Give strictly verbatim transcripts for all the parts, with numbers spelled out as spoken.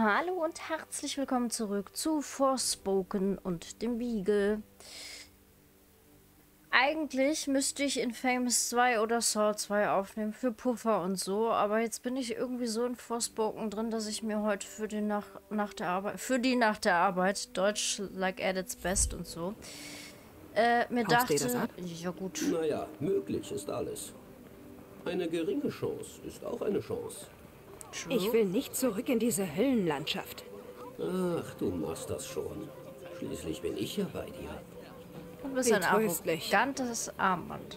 Hallo und herzlich willkommen zurück zu Forspoken und dem Beagle. Eigentlich müsste ich Infamous zwei oder Saw zwei aufnehmen für Puffer und so, aber jetzt bin ich irgendwie so in Forspoken drin, dass ich mir heute für die nach, nach der Arbeit, für die nach der Arbeit, Deutsch like at its best und so, äh, mir Haust dachte, dir das ab? ja gut. Naja, möglich ist alles. Eine geringe Chance ist auch eine Chance. True. Ich will nicht zurück in diese Höllenlandschaft. Ach, du machst das schon. Schließlich bin ich ja bei dir. Du bist Wie ein tröstlich. arrogantes Armband.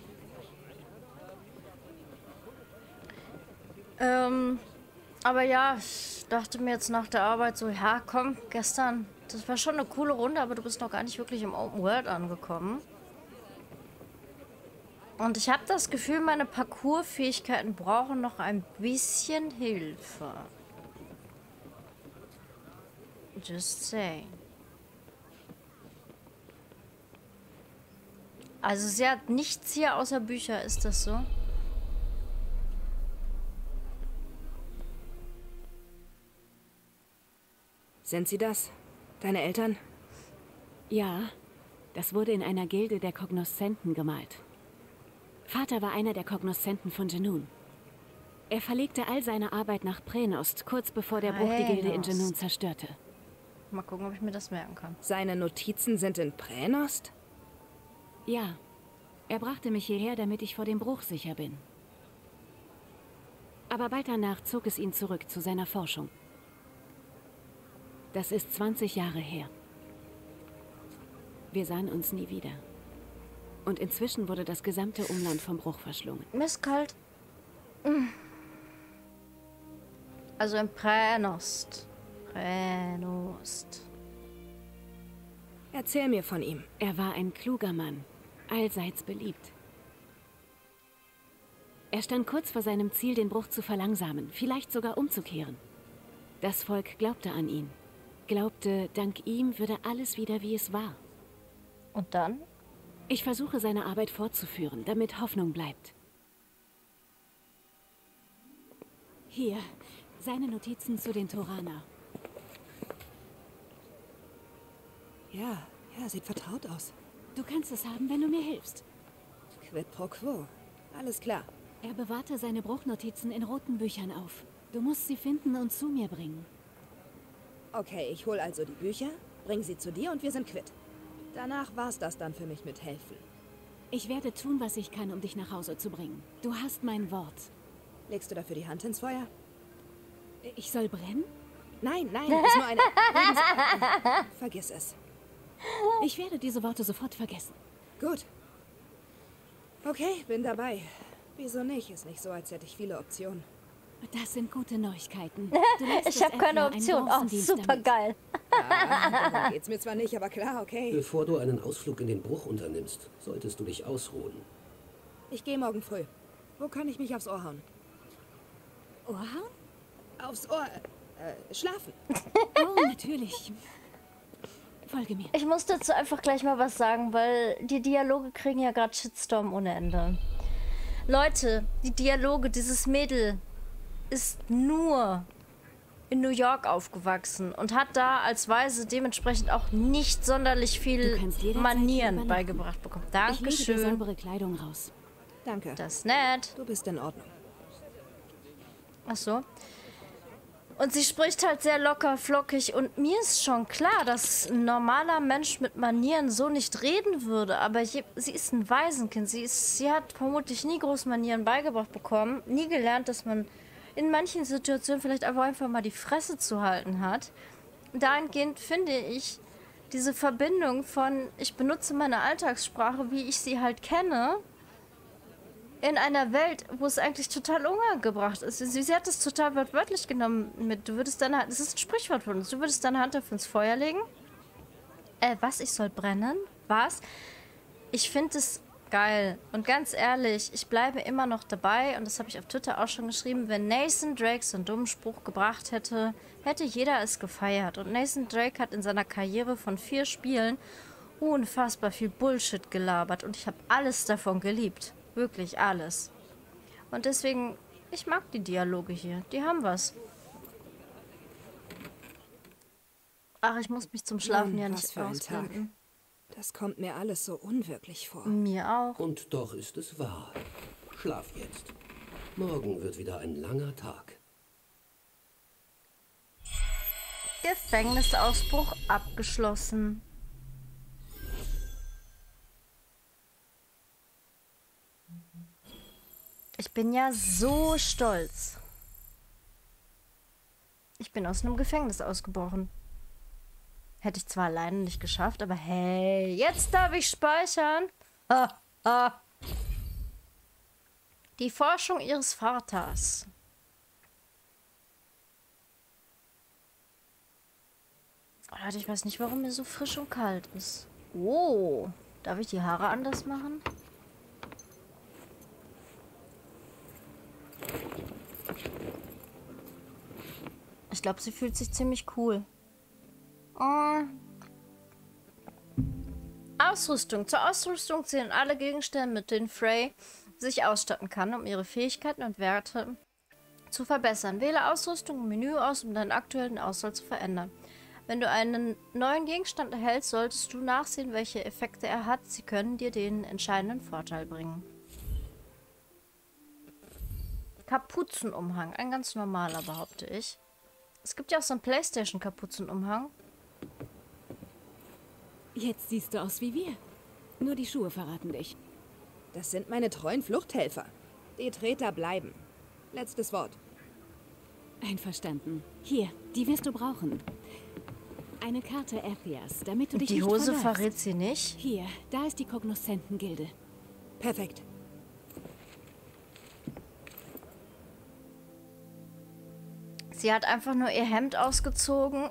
Ähm, aber ja, ich dachte mir jetzt nach der Arbeit so, ja komm, gestern, das war schon eine coole Runde, aber du bist noch gar nicht wirklich im Open World angekommen. Und ich habe das Gefühl, meine Parcours-Fähigkeiten brauchen noch ein bisschen Hilfe. Just saying. Also sie hat nichts hier außer Bücher, ist das so? Sind sie das? Deine Eltern? Ja, das wurde in einer Gilde der Kognoszenten gemalt. Vater war einer der Kognoszenten von Junoon. Er verlegte all seine Arbeit nach Prenost, kurz bevor der Bruch die Gilde in Prenost. Junoon zerstörte. Mal gucken, ob ich mir das merken kann. Seine Notizen sind in Pränost? Ja, er brachte mich hierher, damit ich vor dem Bruch sicher bin. Aber bald danach zog es ihn zurück zu seiner Forschung. Das ist zwanzig Jahre her. Wir sahen uns nie wieder. Und inzwischen wurde das gesamte Umland vom Bruch verschlungen. Mir ist kalt. Mm. Also in Prenost. Prenost. Erzähl mir von ihm. Er war ein kluger Mann, allseits beliebt. Er stand kurz vor seinem Ziel, den Bruch zu verlangsamen, vielleicht sogar umzukehren. Das Volk glaubte an ihn. Glaubte, dank ihm würde alles wieder, wie es war. Und dann? Ich versuche, seine Arbeit fortzuführen, damit Hoffnung bleibt. Hier, seine Notizen zu den Torana. Ja, ja, sieht vertraut aus. Du kannst es haben, wenn du mir hilfst. Quid pro quo. Alles klar. Er bewahrte seine Bruchnotizen in roten Büchern auf. Du musst sie finden und zu mir bringen. Okay, ich hol also die Bücher, bring sie zu dir und wir sind quitt. Danach war's das dann für mich mit helfen. Ich werde tun, was ich kann, um dich nach Hause zu bringen. Du hast mein Wort. Legst du dafür die Hand ins Feuer? Ich soll brennen? Nein, nein, ist nur eine... Redens- Vergiss es. Ich werde diese Worte sofort vergessen. Gut. Okay, bin dabei. Wieso nicht? Ist nicht so, als hätte ich viele Optionen. Das sind gute Neuigkeiten. Du lässt Ich es habe keine etwa einen Option. Oh, Bronzendienst super damit. geil. Ah, darum geht's mir zwar nicht, aber klar, okay. Bevor du einen Ausflug in den Bruch unternimmst, solltest du dich ausruhen. Ich gehe morgen früh. Wo kann ich mich aufs Ohr hauen? Ohrhauen? Aufs Ohr... Äh, schlafen. Oh, natürlich. Folge mir. Ich muss dazu einfach gleich mal was sagen, weil die Dialoge kriegen ja gerade Shitstorm ohne Ende. Leute, die Dialoge, dieses Mädel ist nur in New York aufgewachsen und hat da als Weise dementsprechend auch nicht sonderlich Du viel kannst jederzeit hier Manieren übernachten. beigebracht bekommen. Ich lege dir Dankeschön. saubere Kleidung raus. Danke. Das ist nett. Du bist in Ordnung. Ach so. Und sie spricht halt sehr locker, flockig und mir ist schon klar, dass ein normaler Mensch mit Manieren so nicht reden würde, aber je, sie ist ein Waisenkind. Sie, ist, sie hat vermutlich nie groß Manieren beigebracht bekommen, nie gelernt, dass man in manchen Situationen vielleicht einfach, einfach mal die Fresse zu halten hat. Dahingehend finde ich diese Verbindung von, ich benutze meine Alltagssprache, wie ich sie halt kenne, in einer Welt, wo es eigentlich total unangebracht ist. Sie, sie hat es total wörtlich genommen mit, du würdest deine Hand, das ist ein Sprichwort von uns, du würdest deine Hand auf ins Feuer legen. Äh, was, ich soll brennen? Was? Ich finde es geil. Und ganz ehrlich, ich bleibe immer noch dabei, und das habe ich auf Twitter auch schon geschrieben, wenn Nathan Drake so einen dummen Spruch gebracht hätte, hätte jeder es gefeiert. Und Nathan Drake hat in seiner Karriere von vier Spielen unfassbar viel Bullshit gelabert und ich habe alles davon geliebt. Wirklich alles. Und deswegen, ich mag die Dialoge hier. Die haben was. Ach, ich muss mich zum Schlafen Mann, ja was nicht für ein Tag. ausblenden. Das kommt mir alles so unwirklich vor. Mir auch. Und doch ist es wahr. Schlaf jetzt. Morgen wird wieder ein langer Tag. Gefängnisausbruch abgeschlossen. Ich bin ja so stolz. Ich bin aus einem Gefängnis ausgebrochen. Hätte ich zwar alleine nicht geschafft, aber hey, jetzt darf ich speichern. Ha, ha. Die Forschung ihres Vaters. Oh Leute, ich weiß nicht, warum mir so frisch und kalt ist. Oh, darf ich die Haare anders machen? Ich glaube, sie fühlt sich ziemlich cool. Oh. Ausrüstung. Zur Ausrüstung zählen alle Gegenstände, mit denen Frey sich ausstatten kann, um ihre Fähigkeiten und Werte zu verbessern. Wähle Ausrüstung im Menü aus, um deinen aktuellen Auswahl zu verändern. Wenn du einen neuen Gegenstand erhältst, solltest du nachsehen, welche Effekte er hat. Sie können dir den entscheidenden Vorteil bringen. Kapuzenumhang. Ein ganz normaler, behaupte ich. Es gibt ja auch so einen PlayStation-Kapuzenumhang. Jetzt siehst du aus wie wir. Nur die Schuhe verraten dich. Das sind meine treuen Fluchthelfer. Die Treter bleiben. Letztes Wort. Einverstanden. Hier, die wirst du brauchen. Eine Karte Athias, damit du dich Die nicht Hose verläufst. verrät sie nicht. Hier, da ist die Kognoszenten-Gilde. Perfekt. Sie hat einfach nur ihr Hemd ausgezogen.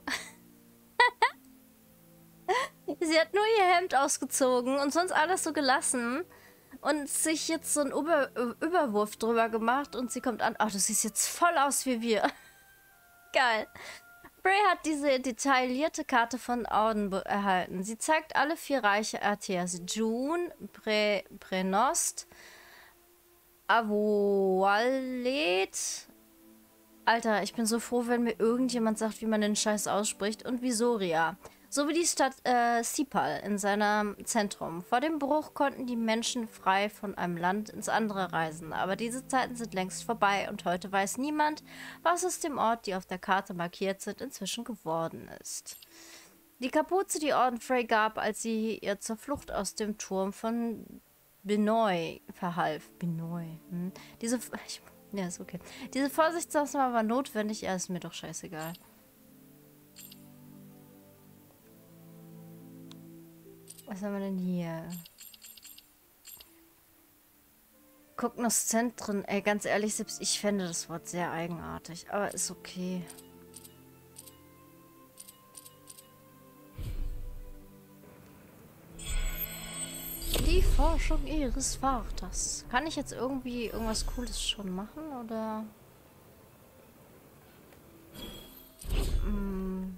Sie hat nur ihr Hemd ausgezogen und sonst alles so gelassen. Und sich jetzt so einen Über Überwurf drüber gemacht. Und sie kommt an. Ach, du siehst jetzt voll aus wie wir. Geil. Bray hat diese detaillierte Karte von Orden erhalten. Sie zeigt alle vier Reiche Athias. June, Pre Prenost, Avoalet. Alter, ich bin so froh, wenn mir irgendjemand sagt, wie man den Scheiß ausspricht. Und Visoria. Sowie die Stadt äh, Sipal in seinem Zentrum. Vor dem Bruch konnten die Menschen frei von einem Land ins andere reisen. Aber diese Zeiten sind längst vorbei und heute weiß niemand, was aus dem Ort, die auf der Karte markiert sind, inzwischen geworden ist. Die Kapuze, die Orden Frey gab, als sie ihr zur Flucht aus dem Turm von Benoy verhalf. Benoy. Hm. Diese... Ich, ja, ist okay. Diese Vorsichtsmaßnahme war notwendig, er ist mir doch scheißegal. Was haben wir denn hier? Kognoszentren. Ey, ganz ehrlich, selbst ich fände das Wort sehr eigenartig. Aber ist okay. Die Forschung ihres Vaters. Kann ich jetzt irgendwie irgendwas Cooles schon machen, oder? Hm.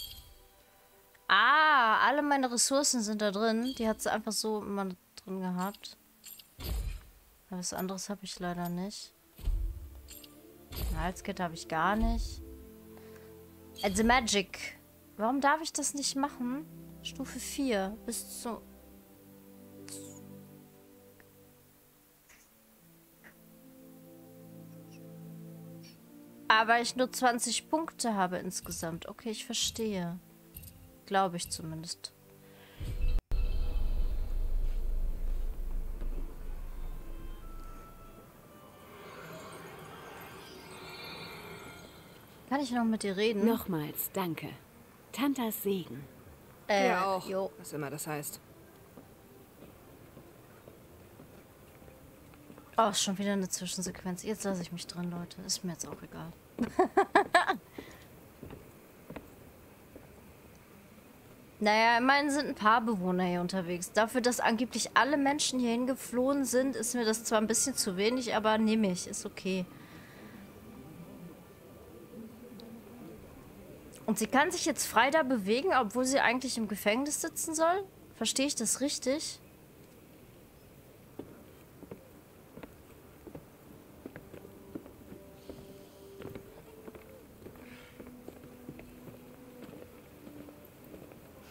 Ah, alle meine Ressourcen sind da drin. Die hat sie einfach so immer drin gehabt. Aber was anderes habe ich leider nicht. Halskette habe ich gar nicht. Äh, The Magic. Warum darf ich das nicht machen? Stufe vier. Bis zu... Aber ich nur zwanzig Punkte habe insgesamt. Okay, ich verstehe. Glaube ich zumindest. Kann ich noch mit dir reden? Nochmals, danke. Tantas Segen. Äh, Ja auch. Jo. Was immer das heißt. Oh, ist schon wieder eine Zwischensequenz. Jetzt lasse ich mich drin, Leute. Ist mir jetzt auch egal. Naja, immerhin sind ein paar Bewohner hier unterwegs. Dafür, dass angeblich alle Menschen hierhin geflohen sind, ist mir das zwar ein bisschen zu wenig, aber nehme ich. Ist okay. Und sie kann sich jetzt frei da bewegen, obwohl sie eigentlich im Gefängnis sitzen soll? Verstehe ich das richtig?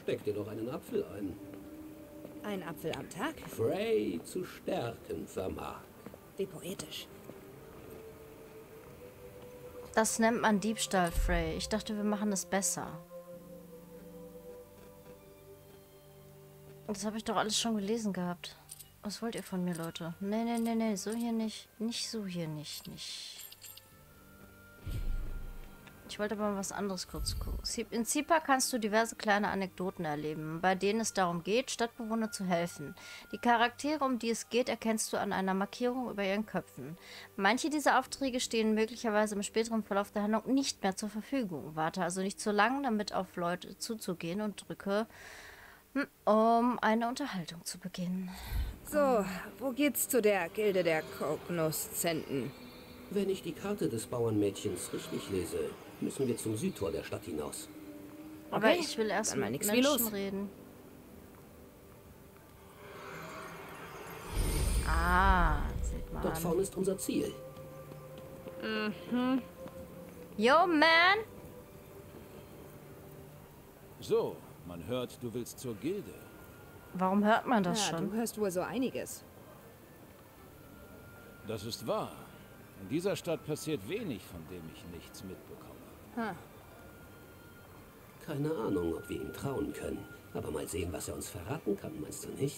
Steck dir doch einen Apfel ein. Ein Apfel am Tag? Frey zu stärken vermag. Wie poetisch. Das nennt man Diebstahl, Frey. Ich dachte, wir machen es besser. Das habe ich doch alles schon gelesen gehabt. Was wollt ihr von mir, Leute? Nee, nee, nee, nee. So hier nicht. Nicht so hier nicht. Nicht. Ich wollte aber mal was anderes kurz gucken. In Zipa kannst du diverse kleine Anekdoten erleben, bei denen es darum geht, Stadtbewohnern zu helfen. Die Charaktere, um die es geht, erkennst du an einer Markierung über ihren Köpfen. Manche dieser Aufträge stehen möglicherweise im späteren Verlauf der Handlung nicht mehr zur Verfügung. Warte also nicht zu lang, damit auf Leute zuzugehen und drücke, um eine Unterhaltung zu beginnen. So, wo geht's zu der Gilde der Kognoszenten? Wenn ich die Karte des Bauernmädchens richtig lese, müssen wir zum Südtor der Stadt hinaus. Aber Okay, ich will erst dann mal mit nix wie Menschen los. reden. Ah, sieht man. Dort vorne ist unser Ziel. Yo, man! So, man hört, du willst zur Gilde. Warum hört man das Ja, schon? du hörst wohl so einiges. Das ist wahr. In dieser Stadt passiert wenig, von dem ich nichts mitbekomme. Ha. Keine Ahnung, ob wir ihm trauen können. Aber mal sehen, was er uns verraten kann, meinst du nicht?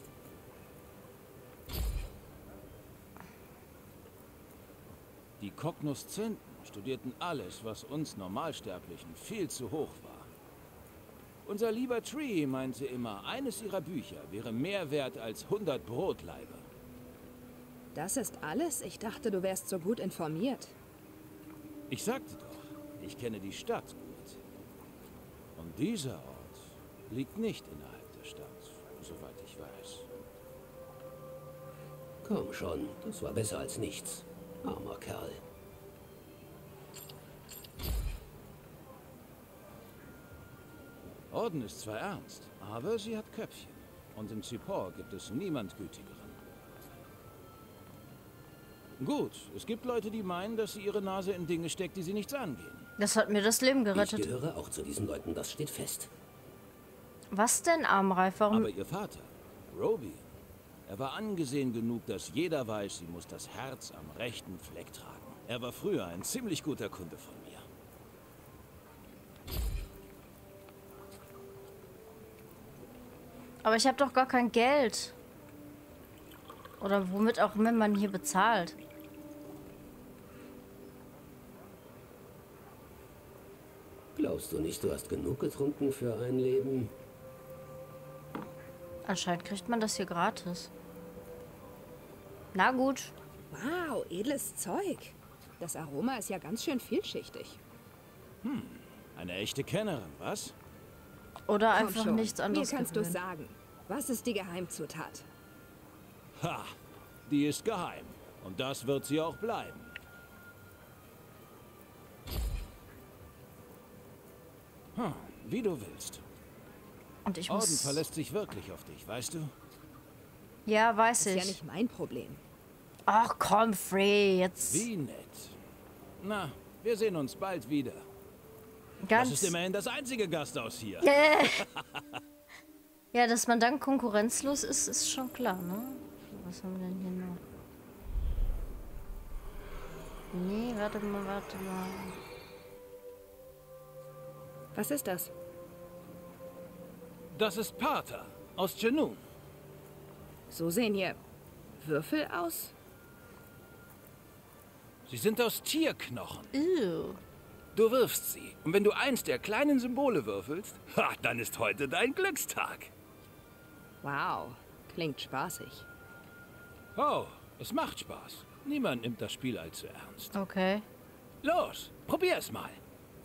Die Kognoszenten studierten alles, was uns Normalsterblichen viel zu hoch war. Unser lieber Tree meinte immer, eines ihrer Bücher wäre mehr wert als hundert Brotlaibe. Das ist alles? Ich dachte, du wärst so gut informiert. Ich sagte doch, ich kenne die Stadt gut. Und dieser Ort liegt nicht innerhalb der Stadt, soweit ich weiß. Komm schon, das war besser als nichts. Armer Kerl. Orden ist zwar ernst, aber sie hat Köpfchen. Und in Zippor gibt es niemand Gütigeren. Gut, es gibt Leute, die meinen, dass sie ihre Nase in Dinge steckt, die sie nichts angehen. Das hat mir das Leben Ich gerettet. gehöre auch zu diesen Leuten, das steht fest. Was denn, Armreif? Warum? Aber ihr Vater, Roby, er war angesehen genug, dass jeder weiß, sie muss das Herz am rechten Fleck tragen. Er war früher ein ziemlich guter Kunde von mir. Aber ich habe doch gar kein Geld. Oder womit auch immer man hier bezahlt. Glaubst du nicht, du hast genug getrunken für ein Leben? Anscheinend kriegt man das hier gratis. Na gut. Wow, edles Zeug. Das Aroma ist ja ganz schön vielschichtig. Eine echte Kennerin, was? Oder Komm einfach schon, nichts anderes mir kannst du gewöhnen. sagen. Was ist die Geheimzutat? Ha! Die ist geheim. Und das wird sie auch bleiben. Hm, wie du willst. Und ich Orden muss... verlässt sich wirklich auf dich, weißt du? Ja, weiß Ist ja ich. nicht mein Problem. Ach komm, Frey, jetzt Wie nett. Na, wir sehen uns bald wieder. ganz... Das ist immerhin das einzige Gasthaus hier. Ja, dass man dann konkurrenzlos ist, ist schon klar, ne? Was haben wir denn hier noch? Nee, warte mal, warte mal. Was ist das? Das ist Pater aus Genun. So sehen hier Würfel aus? Sie sind aus Tierknochen. Ew. Du wirfst sie. Und wenn du eins der kleinen Symbole würfelst, ha, dann ist heute dein Glückstag. Wow, klingt spaßig. Oh, es macht Spaß. Niemand nimmt das Spiel allzu ernst. Okay. Los, probier es mal.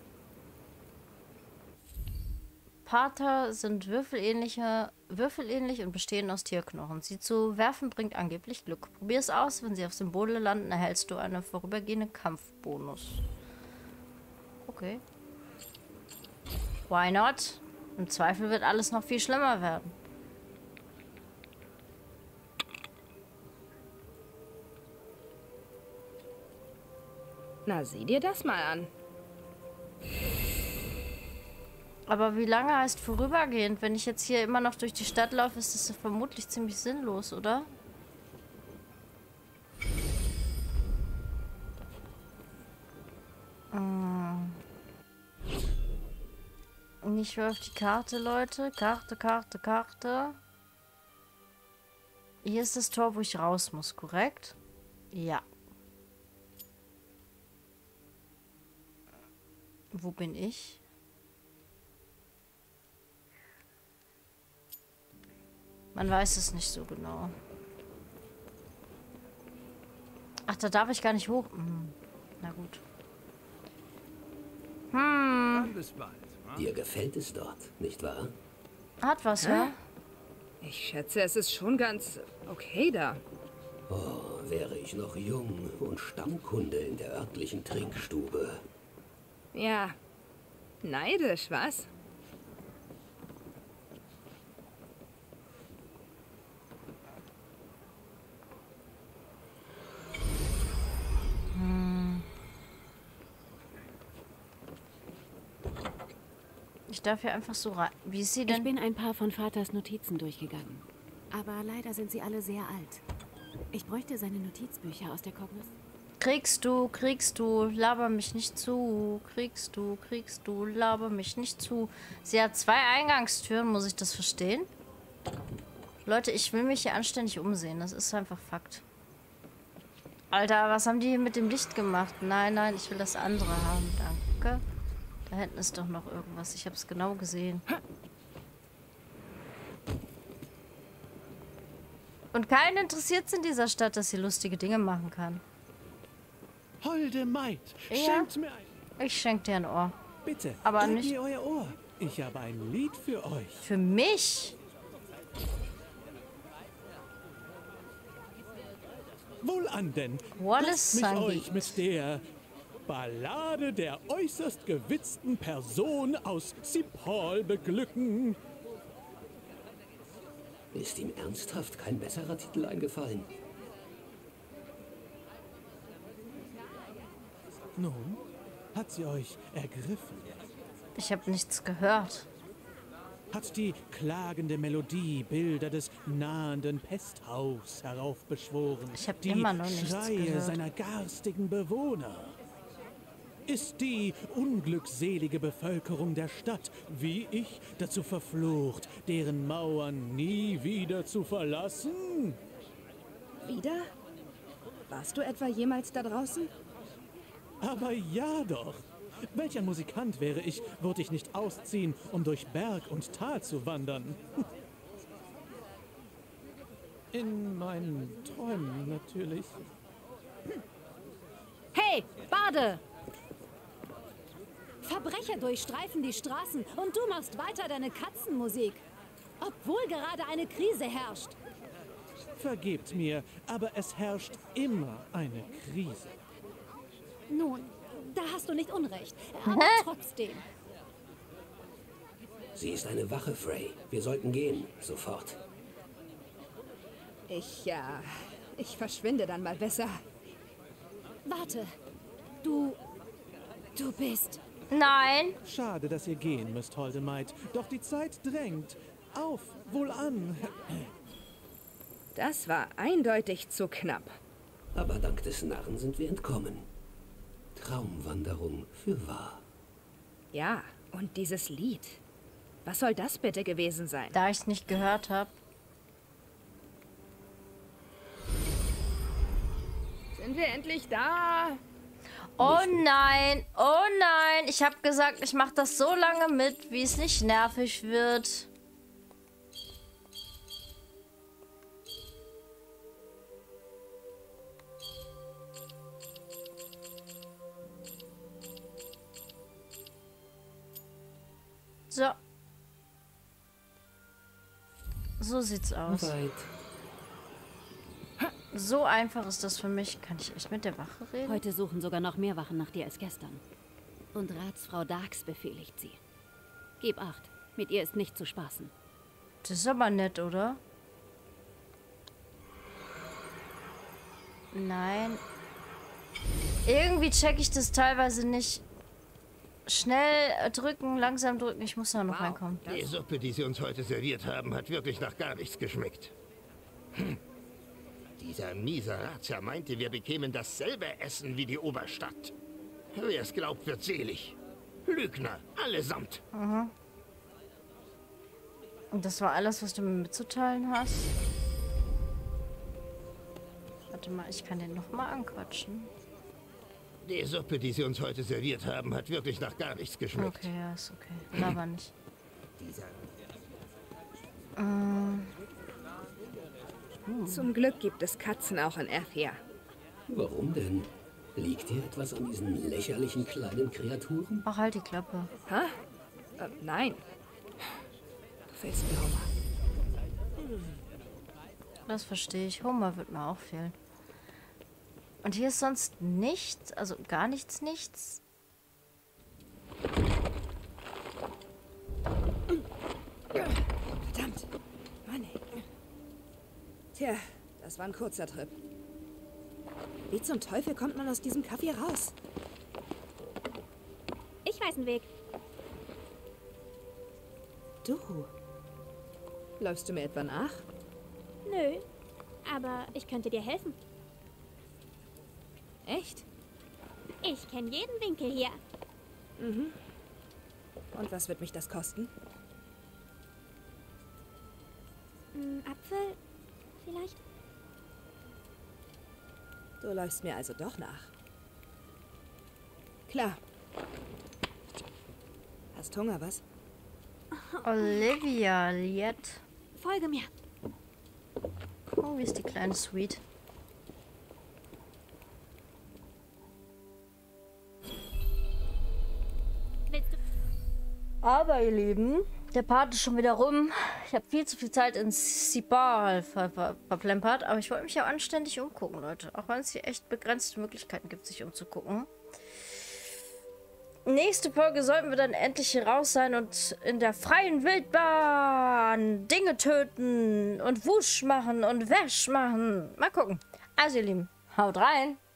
Pater sind würfelähnliche, würfelähnlich und bestehen aus Tierknochen. Sie zu werfen bringt angeblich Glück. Probier es aus. Wenn sie auf Symbole landen, erhältst du einen vorübergehenden Kampfbonus. Okay. Why not? Im Zweifel wird alles noch viel schlimmer werden. Na, sieh dir das mal an. Aber wie lange heißt vorübergehend? Wenn ich jetzt hier immer noch durch die Stadt laufe, ist das vermutlich ziemlich sinnlos, oder? Hm. Ich höre auf die Karte, Leute. Karte, Karte, Karte. Hier ist das Tor, wo ich raus muss, korrekt? Ja. Wo bin ich? Man weiß es nicht so genau. Ach, da darf ich gar nicht hoch. Hm. Na gut. Hm. Dir gefällt es dort, nicht wahr? Hat was, ja? Ich schätze, es ist schon ganz okay da. Oh, wäre ich noch jung und Stammkunde in der örtlichen Trinkstube. Ja, neidisch, was? Ich darf hier einfach so rein. Wie ist sie denn? Ich bin ein paar von Vaters Notizen durchgegangen. Aber leider sind sie alle sehr alt. Ich bräuchte seine Notizbücher aus der Kognos. Kriegst du, kriegst du, laber mich nicht zu. Kriegst du, kriegst du, laber mich nicht zu. Sie hat zwei Eingangstüren, muss ich das verstehen? Leute, ich will mich hier anständig umsehen. Das ist einfach Fakt. Alter, was haben die hier mit dem Licht gemacht? Nein, nein, ich will das andere haben. Danke. Da hinten ist doch noch irgendwas. Ich habe es genau gesehen. Und keinen interessiert es in dieser Stadt, dass sie lustige Dinge machen kann. Holde Maid, Ja. schenkt mir ein... Ich schenke dir ein Ohr. Bitte, Aber gebt nicht- mir euer Ohr. Ich habe ein Lied für euch. Für mich? Wohlan denn. Wallace Lasst mich Sangeet. euch mit der Ballade der äußerst gewitzten Person aus Cipoll beglücken. Ist ihm ernsthaft kein besserer Titel eingefallen? Nun, hat sie euch ergriffen? Ich habe nichts gehört. Hat die klagende Melodie Bilder des nahenden Pesthauchs heraufbeschworen? Ich hab die immer noch nichts Schreie gehört. seiner garstigen Bewohner? Ist die unglückselige Bevölkerung der Stadt, wie ich, dazu verflucht, deren Mauern nie wieder zu verlassen? Wieder? Warst du etwa jemals da draußen? Aber ja doch. Welch ein Musikant wäre ich, würde ich nicht ausziehen, um durch Berg und Tal zu wandern. In meinen Träumen natürlich. Hey, Bade! Verbrecher durchstreifen die Straßen und du machst weiter deine Katzenmusik. Obwohl gerade eine Krise herrscht. Vergebt mir, aber es herrscht immer eine Krise. Nun, da hast du nicht unrecht. Aber trotzdem. Sie ist eine Wache, Frey. Wir sollten gehen. Sofort. Ich, ja, ich verschwinde dann mal besser. Warte. Du... Du bist... Nein. Schade, dass ihr gehen müsst, holde Maid. Doch die Zeit drängt. Auf, wohlan. Das war eindeutig zu knapp. Aber dank des Narren sind wir entkommen. Traumwanderung für wahr. Ja, und dieses Lied. Was soll das bitte gewesen sein? Da ich es nicht gehört habe. Sind wir endlich da? Oh nein, oh nein. Ich habe gesagt, ich mache das so lange mit, wie es nicht nervig wird. So. So sieht's aus. Weit. So einfach ist das für mich. Kann ich echt mit der Wache reden? Heute suchen sogar noch mehr Wachen nach dir als gestern. Und Ratsfrau Darks befehligt sie. Gib acht, mit ihr ist nicht zu spaßen. Das ist aber nett, oder? Nein. Irgendwie check ich das teilweise nicht. Schnell drücken, langsam drücken. Ich muss da noch Wow. reinkommen. Die Suppe, die sie uns heute serviert haben, hat wirklich nach gar nichts geschmeckt. Hm. Dieser Miseratia meinte, wir bekämen dasselbe Essen wie die Oberstadt. Wer es glaubt, wird selig. Lügner, allesamt. Mhm. Und das war alles, was du mir mitzuteilen hast? Warte mal, ich kann den noch mal anquatschen. Die Suppe, die sie uns heute serviert haben, hat wirklich nach gar nichts geschmeckt. Okay, ja, ist okay. Aber nicht. Dieser Ähm. Zum Glück gibt es Katzen auch in Ephia. Warum denn? Liegt dir etwas an diesen lächerlichen kleinen Kreaturen? Ach, halt die Klappe. Hä? Äh, nein. Du fehlst mir, Homer. Das verstehe ich. Homer wird mir auch fehlen. Und hier ist sonst nichts, also gar nichts, nichts. Verdammt. Mann, ey. Tja, das war ein kurzer Trip. Wie zum Teufel kommt man aus diesem Kaffee raus? Ich weiß einen Weg. Du. Läufst du mir etwa nach? Nö, aber ich könnte dir helfen. Echt? Ich kenne jeden Winkel hier. Mhm. Und was wird mich das kosten? Ein Apfel, vielleicht? Du läufst mir also doch nach. Klar. Hast Hunger, was? Olivia, Liet. Folge mir. Oh, wie ist die kleine Sweet. Willst du? Aber ihr Lieben, der Part ist schon wieder rum. Ich habe viel zu viel Zeit ins Sipal ver ver verplempert, aber ich wollte mich ja anständig umgucken, Leute. Auch wenn es hier echt begrenzte Möglichkeiten gibt, sich umzugucken. Nächste Folge sollten wir dann endlich hier raus sein und in der freien Wildbahn Dinge töten und Wusch machen und Wäsch machen. Mal gucken. Also ihr Lieben, haut rein.